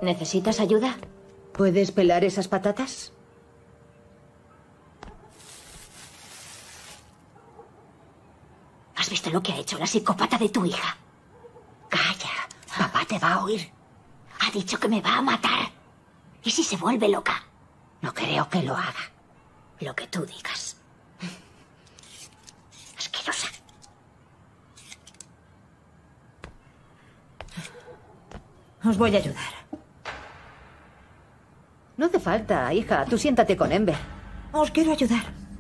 ¿Necesitas ayuda? ¿Puedes pelar esas patatas? ¿Has visto lo que ha hecho la psicópata de tu hija? Calla, papá te va a oír. Ha dicho que me va a matar. ¿Y si se vuelve loca? No creo que lo haga. Lo que tú digas. Asquerosa. Os voy a ayudar. No hace falta, hija. Tú siéntate con Ember. Os quiero ayudar.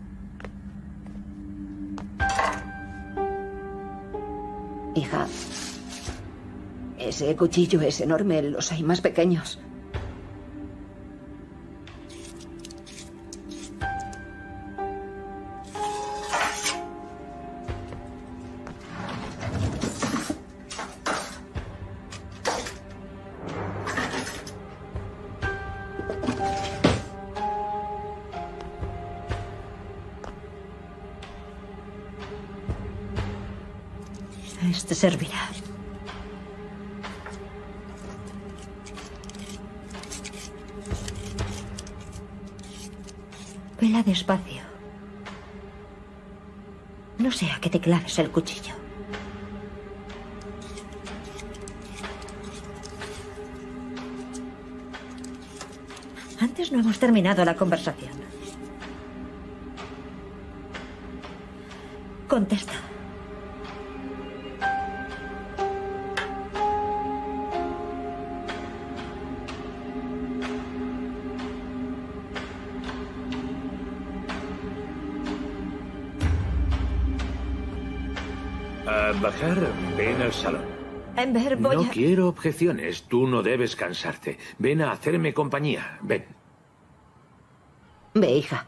Hija, ese cuchillo es enorme. Los hay más pequeños. Este servirá. Pela despacio. No sea que te claves el cuchillo. Antes no hemos terminado la conversación. Contesta. Bajar, ven al salón. Ember, voy No a... quiero objeciones. Tú no debes cansarte. Ven a hacerme compañía. Ven. Ve, hija.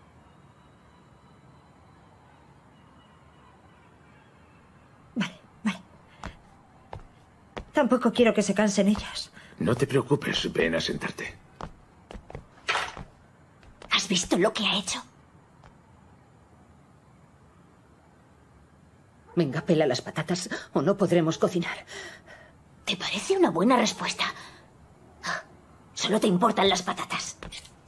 Vale. Tampoco quiero que se cansen ellas. No te preocupes. Ven a sentarte. ¿Has visto lo que ha hecho? Venga, pela las patatas o no podremos cocinar. ¿Te parece una buena respuesta? Solo te importan las patatas.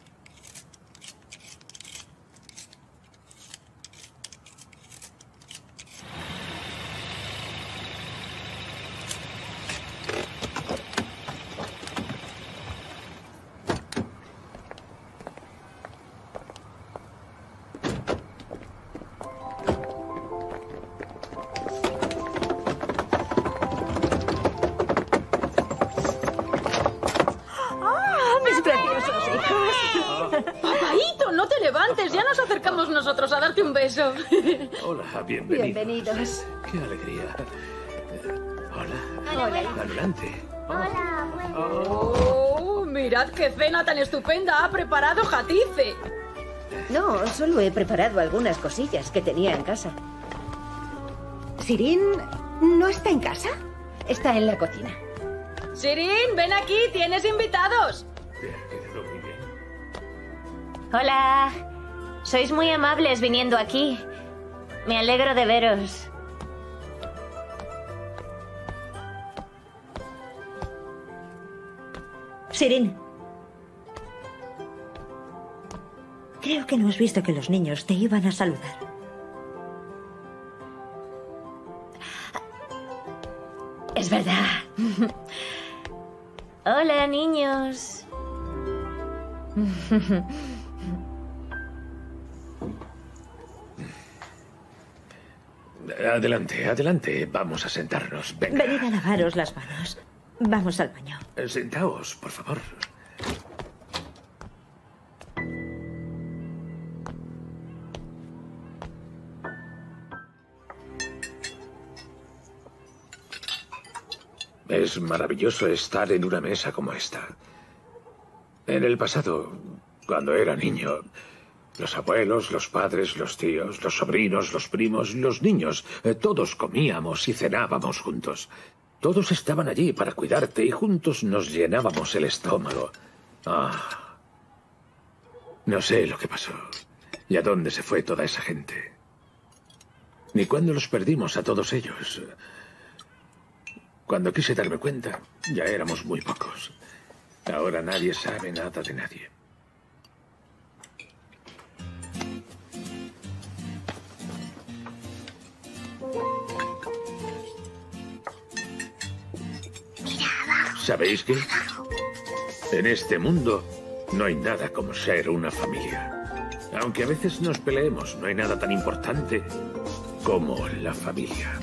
Papaíto, no te levantes. Ya nos acercamos nosotros a darte un beso. Hola, bienvenidos. Bienvenidos. Qué alegría. Hola. Hola. Adelante. Oh, mirad qué cena tan estupenda ha preparado Jatice. No, solo he preparado algunas cosillas que tenía en casa. ¿Sirin no está en casa? Está en la cocina. Sirin, ven aquí, tienes invitados. Quedó muy bien. Hola. Sois muy amables viniendo aquí. Me alegro de veros. Sirin. Creo que no has visto que los niños te iban a saludar. Es verdad. Hola, niños. Adelante, adelante. Vamos a sentarnos. Venga. Venid a lavaros las manos. Vamos al baño. Sentaos, por favor. Es maravilloso estar en una mesa como esta. En el pasado, cuando era niño, los abuelos, los padres, los tíos, los sobrinos, los primos, los niños, todos comíamos y cenábamos juntos. Todos estaban allí para cuidarte y juntos nos llenábamos el estómago. No sé lo que pasó y a dónde se fue toda esa gente. Ni cuándo los perdimos a todos ellos. Cuando quise darme cuenta, ya éramos muy pocos. Ahora nadie sabe nada de nadie. ¿Sabéis qué? En este mundo no hay nada como ser una familia. Aunque a veces nos peleemos, no hay nada tan importante como la familia.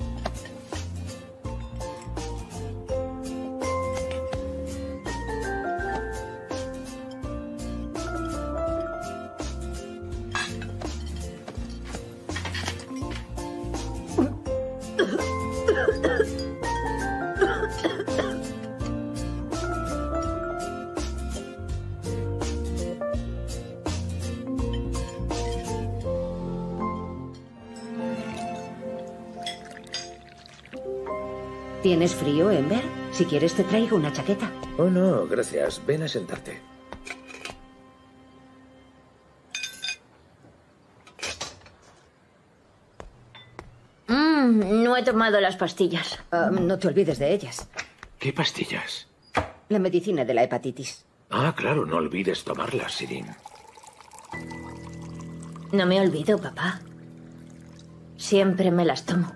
¿Tienes frío, Ember? Si quieres te traigo una chaqueta. Oh, no, gracias. Ven a sentarte. No he tomado las pastillas. No te olvides de ellas. ¿Qué pastillas? La medicina de la hepatitis. Ah, claro, no olvides tomarlas, Sirin. No me olvido, papá. Siempre me las tomo.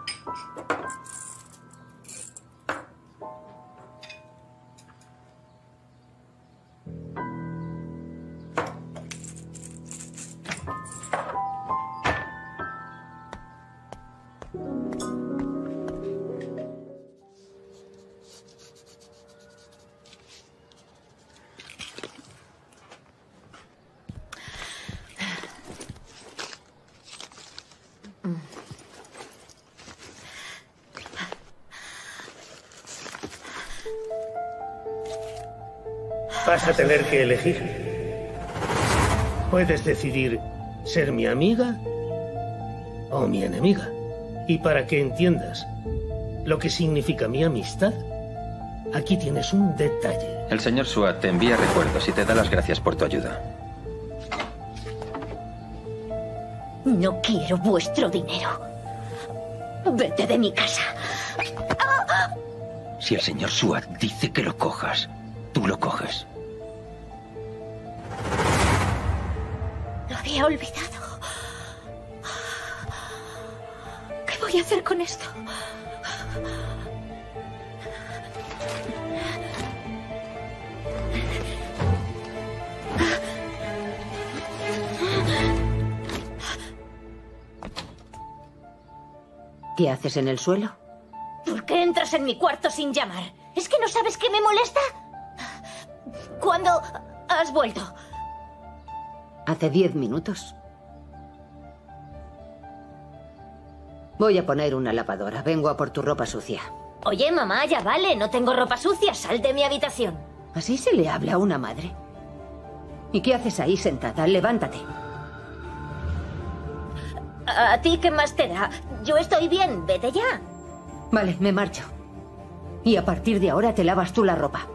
Vas a tener que elegir. Puedes decidir ser mi amiga o mi enemiga. Y para que entiendas lo que significa mi amistad, aquí tienes un detalle. El señor Suat te envía recuerdos y te da las gracias por tu ayuda. No quiero vuestro dinero. Vete de mi casa. Si el señor Suat dice que lo cojas, tú lo coges. Lo había olvidado. ¿Qué voy a hacer con esto? ¿Qué haces en el suelo? ¿Por qué entras en mi cuarto sin llamar? ¿Es que no sabes qué me molesta? ¿Cuándo has vuelto? Hace 10 minutos. Voy a poner una lavadora. Vengo a por tu ropa sucia. Oye, mamá, ya vale. No tengo ropa sucia. Sal de mi habitación. ¿Así se le habla a una madre? ¿Y qué haces ahí sentada? Levántate. ¿A ti qué más te da? Yo estoy bien. Vete ya. Vale, me marcho. Y a partir de ahora te lavas tú la ropa.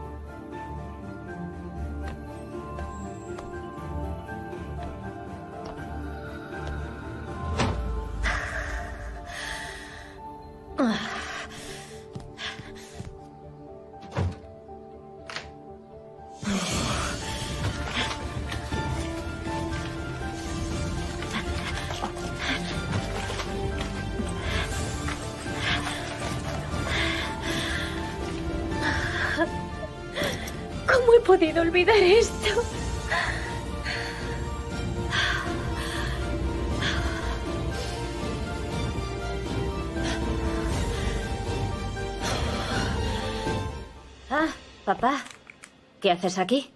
¿Cómo he podido olvidar esto? Ah, papá, ¿qué haces aquí?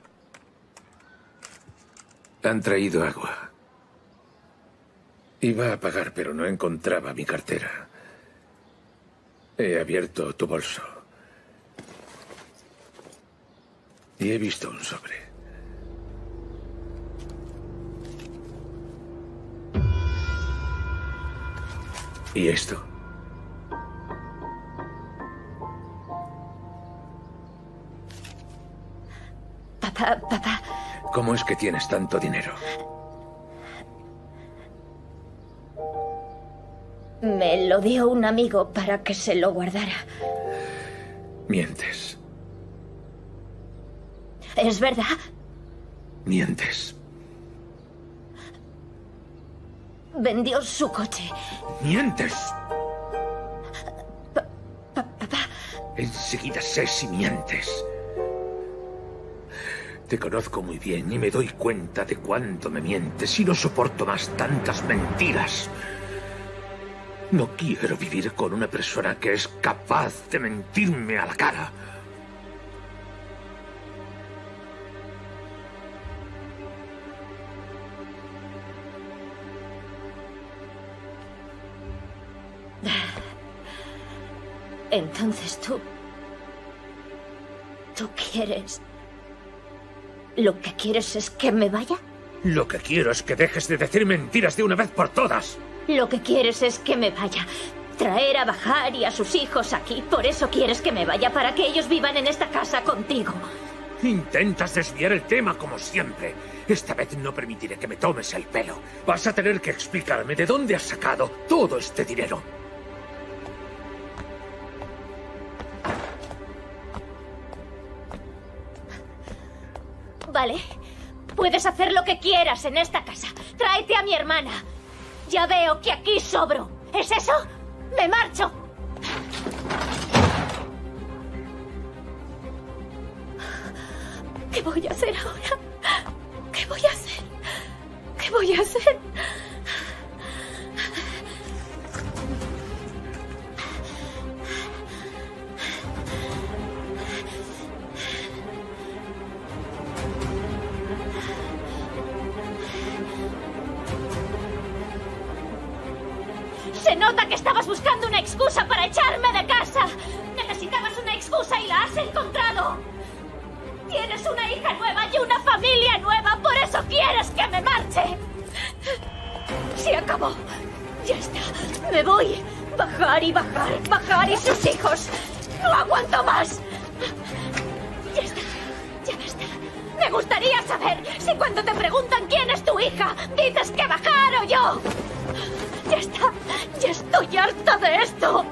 Han traído agua. Iba a pagar, pero no encontraba mi cartera. He abierto tu bolso. Y he visto un sobre. ¿Y esto? Papá. ¿Cómo es que tienes tanto dinero? Me lo dio un amigo para que se lo guardara. Mientes. ¿Es verdad? Mientes. Vendió su coche. Mientes. Papá. Enseguida sé si mientes. Te conozco muy bien y me doy cuenta de cuánto me mientes y no soporto más tantas mentiras. No quiero vivir con una persona que es capaz de mentirme a la cara. Entonces tú quieres... ¿Lo que quieres es que me vaya? Lo que quiero es que dejes de decir mentiras de una vez por todas. Lo que quieres es que me vaya. Traer a Bahar y a sus hijos aquí. Por eso quieres que me vaya, para que ellos vivan en esta casa contigo. Intentas desviar el tema como siempre. Esta vez no permitiré que me tomes el pelo. Vas a tener que explicarme de dónde has sacado todo este dinero. Vale. Puedes hacer lo que quieras en esta casa. Tráete a mi hermana. Ya veo que aquí sobro. ¿Es eso? ¡Me marcho! ¿Qué voy a hacer ahora? ¿Qué voy a hacer? ¿Qué voy a hacer? Se nota que estabas buscando una excusa para echarme de casa. Necesitabas una excusa y la has encontrado. Tienes una hija nueva y una familia nueva, por eso quieres que me marche. Se acabó. Ya está. Me voy. Bahar y sus hijos. No aguanto más. Ya está. Ya basta. Me gustaría saber si cuando te preguntan quién es tu hija, dices que Bahar o yo. Ya está. Ya estoy harta de esto.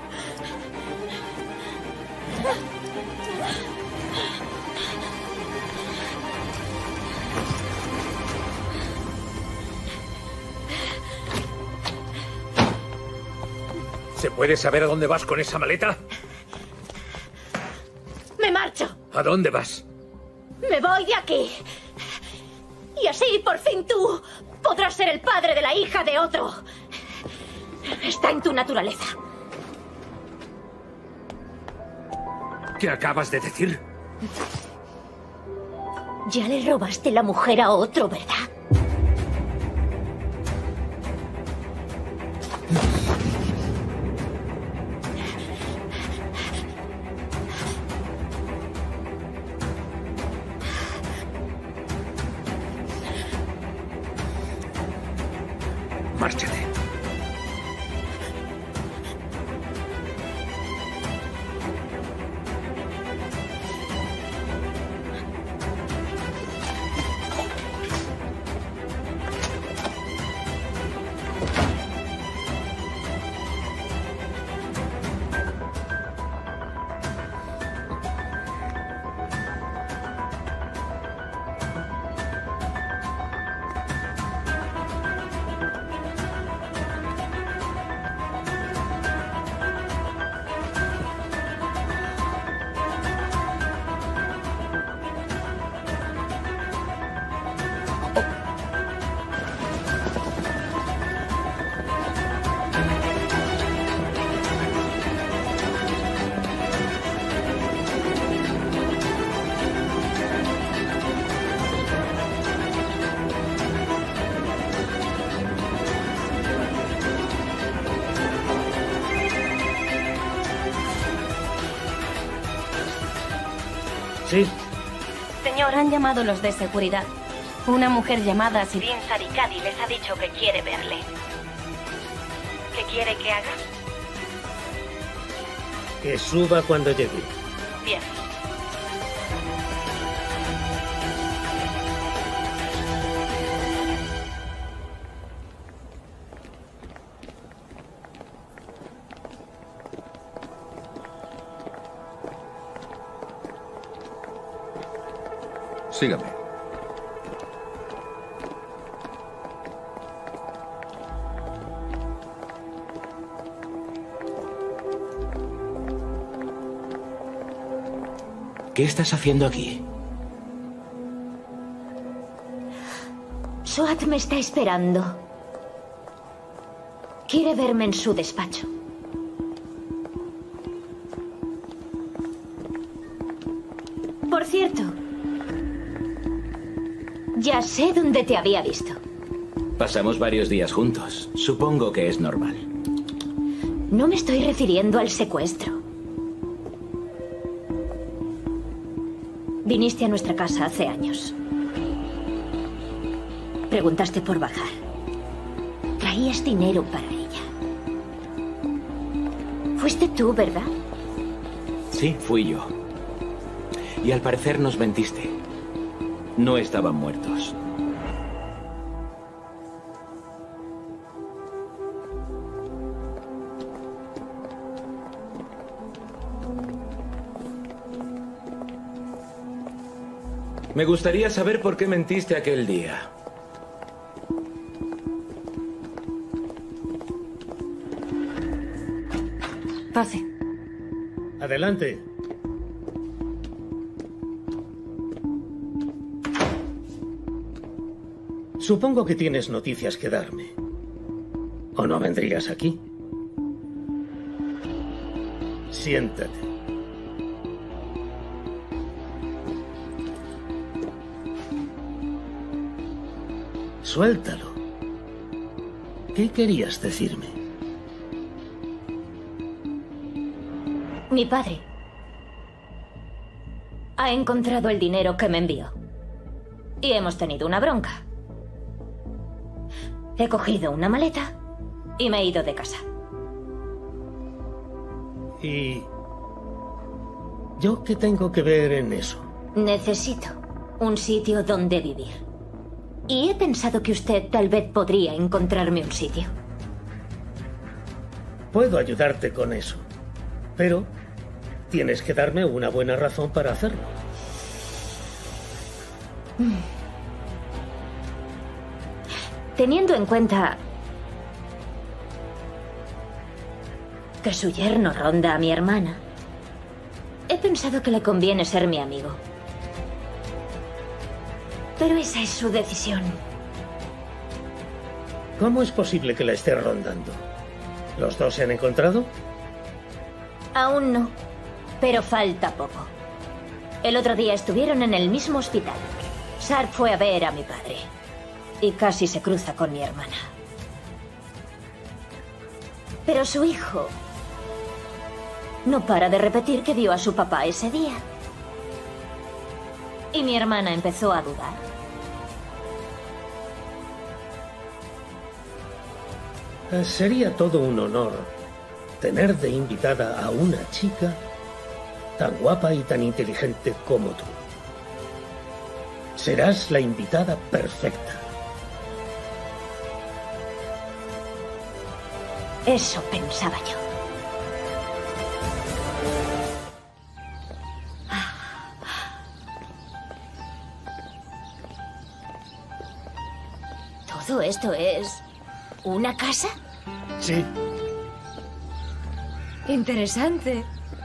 ¿Se puede saber a dónde vas con esa maleta? Me marcho. ¿A dónde vas? Me voy de aquí. Y así, por fin tú podrás ser el padre de la hija de otro. Está en tu naturaleza. ¿Qué acabas de decir? Ya le robaste la mujer a otro, ¿verdad? Márchate. Sí. Señor, han llamado los de seguridad. Una mujer llamada Sirin Sarikadi les ha dicho que quiere verle. ¿Qué quiere que haga? Que suba cuando llegue. Bien. Sígame. ¿Qué estás haciendo aquí? Soat me está esperando. Quiere verme en su despacho. Por cierto, ya sé dónde te había visto. Pasamos varios días juntos. Supongo que es normal. No me estoy refiriendo al secuestro. Viniste a nuestra casa hace años. Preguntaste por Bahar. Traías dinero para ella. Fuiste tú, ¿verdad? Sí, fui yo. Y al parecer nos mentiste. No estaban muertos. Me gustaría saber por qué mentiste aquel día. Pase. Adelante. Supongo que tienes noticias que darme. ¿O no vendrías aquí? Siéntate. Suéltalo. ¿Qué querías decirme? Mi padre ha encontrado el dinero que me envió. Y hemos tenido una bronca. He cogido una maleta y me he ido de casa. ¿Y yo qué tengo que ver en eso? Necesito un sitio donde vivir. Y he pensado que usted tal vez podría encontrarme un sitio. Puedo ayudarte con eso, pero tienes que darme una buena razón para hacerlo. Teniendo en cuenta que su yerno ronda a mi hermana, he pensado que le conviene ser mi amigo. Pero esa es su decisión. ¿Cómo es posible que la esté rondando? ¿Los dos se han encontrado? Aún no, pero falta poco. El otro día estuvieron en el mismo hospital. Sar fue a ver a mi padre y casi se cruza con mi hermana. Pero su hijo no para de repetir que vio a su papá ese día. Y mi hermana empezó a dudar. Sería todo un honor tener de invitada a una chica tan guapa y tan inteligente como tú. Serás la invitada perfecta. Eso pensaba yo. ¿Todo esto es una casa? Sí. Interesante.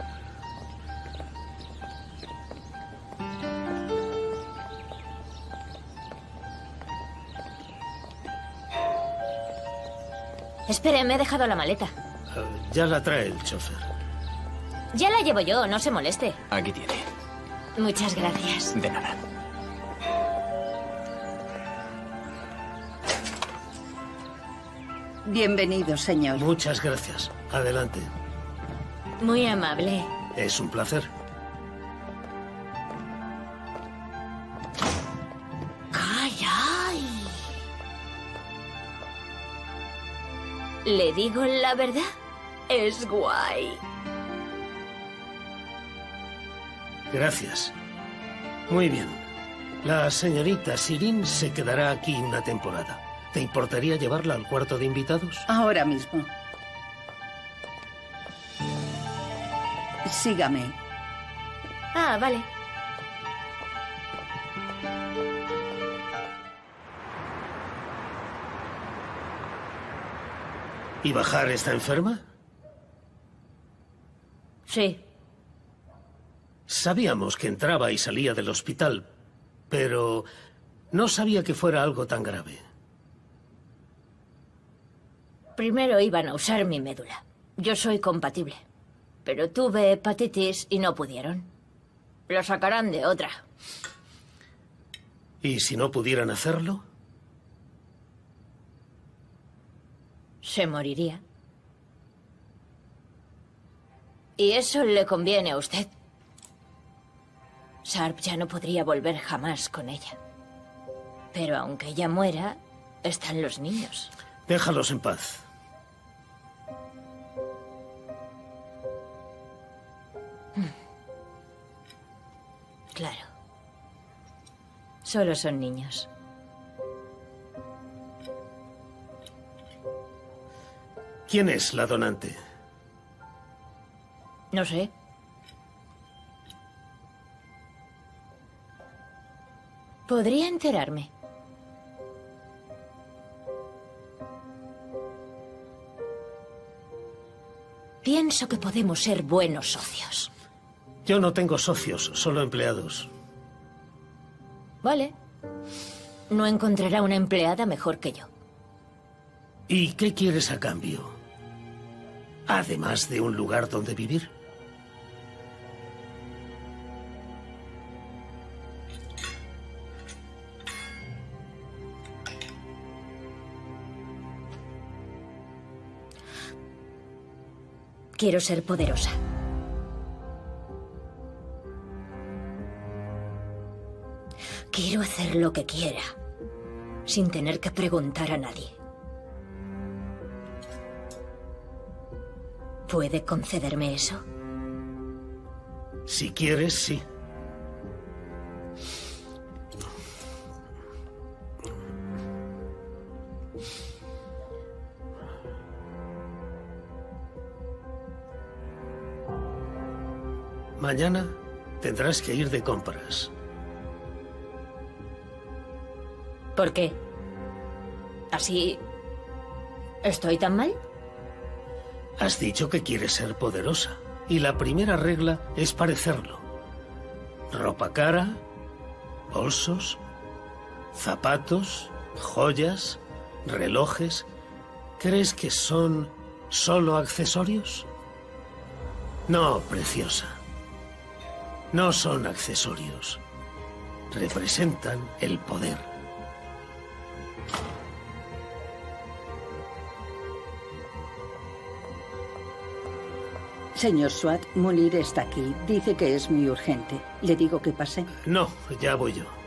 Espere, me he dejado la maleta. Ya la trae el chofer. Ya la llevo yo, no se moleste. Aquí tiene. Muchas gracias. De nada. Bienvenido, señor. Muchas gracias. Adelante. Muy amable. Es un placer. ¡Caray! ¿Le digo la verdad? Es guay. Gracias. Muy bien. La señorita Sirin se quedará aquí una temporada. ¿Te importaría llevarla al cuarto de invitados? Ahora mismo. Sígame. Ah, vale. ¿Y Bahar está enferma? Sí. Sabíamos que entraba y salía del hospital, pero no sabía que fuera algo tan grave. Primero iban a usar mi médula. Yo soy compatible. Pero tuve hepatitis y no pudieron. Lo sacarán de otra. ¿Y si no pudieran hacerlo? Se moriría. Y eso le conviene a usted. Sharp ya no podría volver jamás con ella. Pero aunque ella muera, están los niños. Déjalos en paz. Claro. Solo son niños. ¿Quién es la donante? No sé. Podría enterarme. Pienso que podemos ser buenos socios. Yo no tengo socios, solo empleados. Vale. No encontrará una empleada mejor que yo. ¿Y qué quieres a cambio? Además de un lugar donde vivir. Quiero ser poderosa. Quiero hacer lo que quiera, sin tener que preguntar a nadie. ¿Puede concederme eso? Si quieres, sí. Mañana tendrás que ir de compras. ¿Por qué? ¿Así estoy tan mal? Has dicho que quieres ser poderosa. Y la primera regla es parecerlo. Ropa cara, bolsos, zapatos, joyas, relojes. ¿Crees que son solo accesorios? No, preciosa. No son accesorios. Representan el poder. Señor Swat, Munir está aquí. Dice que es muy urgente. ¿Le digo que pase? No, ya voy yo.